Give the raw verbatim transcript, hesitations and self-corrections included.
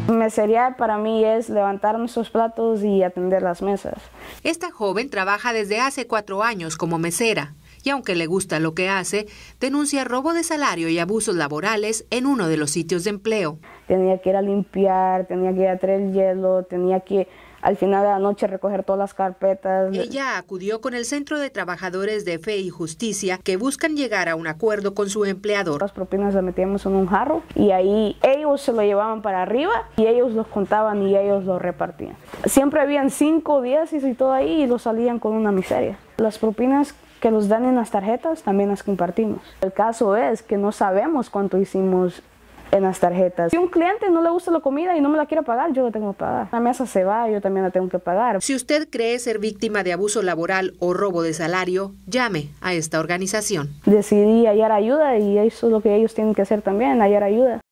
Meseriar para mí es levantar nuestros platos y atender las mesas. Esta joven trabaja desde hace cuatro años como mesera y aunque le gusta lo que hace, denuncia robo de salario y abusos laborales en uno de los sitios de empleo. Tenía que ir a limpiar, tenía que ir a traer el hielo, tenía que al final de la noche recoger todas las carpetas. Ella acudió con el Centro de Trabajadores de Fe y Justicia que buscan llegar a un acuerdo con su empleador. Las propinas las metíamos en un jarro y ahí ellos se lo llevaban para arriba y ellos los contaban y ellos los repartían. Siempre habían cinco, diez y todo ahí y los salían con una miseria. Las propinas que nos dan en las tarjetas también las compartimos. El caso es que no sabemos cuánto hicimos en las tarjetas. Si a un cliente no le gusta la comida y no me la quiere pagar, yo la tengo que pagar. La mesa se va, yo también la tengo que pagar. Si usted cree ser víctima de abuso laboral o robo de salario, llame a esta organización. Decidí hallar ayuda y eso es lo que ellos tienen que hacer también, hallar ayuda.